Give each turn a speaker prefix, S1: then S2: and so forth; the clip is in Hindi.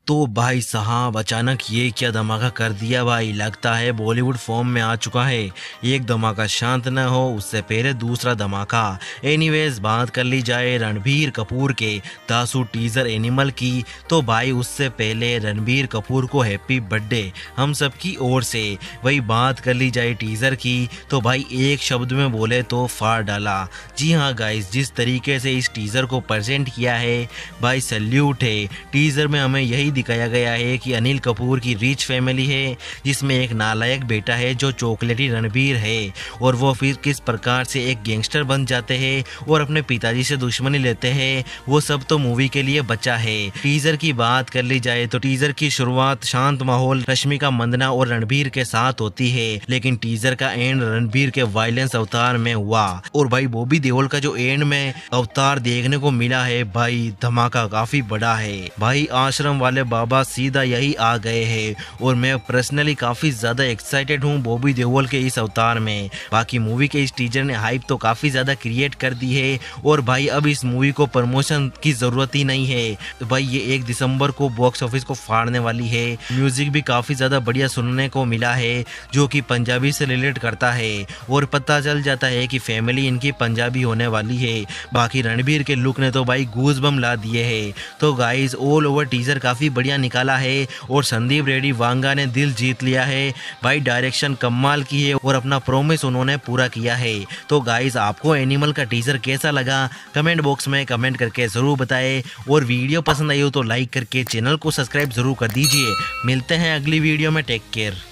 S1: तो भाई साहब अचानक ये क्या धमाका कर दिया भाई। लगता है बॉलीवुड फॉर्म में आ चुका है। एक धमाका शांत न हो उससे पहले दूसरा धमाका। एनीवेज बात कर ली जाए रणबीर कपूर के दासू टीजर एनिमल की, तो भाई उससे पहले रणबीर कपूर को हैप्पी बर्थडे हम सब की ओर से। वही बात कर ली जाए टीजर की, तो भाई एक शब्द में बोले तो फाड़ डाला। जी हाँ गाइस, जिस तरीके से इस टीजर को प्रेजेंट किया है भाई सैल्यूट है। टीजर में हमें यही दिखाया गया है कि अनिल कपूर की रिच फैमिली है जिसमें एक नालायक बेटा है जो चॉकलेटी रणबीर है, और वो फिर किस प्रकार से एक गैंगस्टर बन जाते हैं और अपने पिताजी से दुश्मनी लेते हैं, वो सब तो मूवी के लिए बचा है। टीजर की बात कर ली जाए तो टीजर की शुरुआत शांत माहौल रश्मिका मंदना और रणबीर के साथ होती है, लेकिन टीजर का एंड रणबीर के वायलेंस अवतार में हुआ। और भाई बॉबी देओल का जो एंड में अवतार देखने को मिला है भाई धमाका काफी बड़ा है। भाई आश्रम वाले बाबा सीधा यही आ गए हैं, और मैं पर्सनली काफी ज्यादा एक्साइटेड हूँ बॉबी देओल के इस अवतार में। बाकी मूवी के इस टीजर ने हाइप तो काफी ज्यादा क्रिएट कर दी है, और भाई अब इस मूवी को प्रमोशन की जरूरत ही नहीं है। तो भाई ये 1 दिसंबर को बॉक्स ऑफिस को फाड़ने वाली है। म्यूजिक भी काफी ज्यादा बढ़िया सुनने को मिला है जो कि पंजाबी से रिलेट करता है, और पता चल जाता है कि फैमिली इनकी पंजाबी होने वाली है। बाकी रणबीर के लुक ने तो भाई गूज़बम्प ला दिए हैं। तो गाइस ऑल ओवर टीजर काफी बढ़िया निकाला है, और संदीप रेड्डी वांगा ने दिल जीत लिया है। भाई डायरेक्शन कमाल की है और अपना प्रॉमिस उन्होंने पूरा किया है। तो गाइस आपको एनिमल का टीजर कैसा लगा कमेंट बॉक्स में कमेंट करके जरूर बताएं, और वीडियो पसंद आई हो तो लाइक करके चैनल को सब्सक्राइब जरूर कर दीजिए। मिलते हैं अगली वीडियो में, टेक केयर।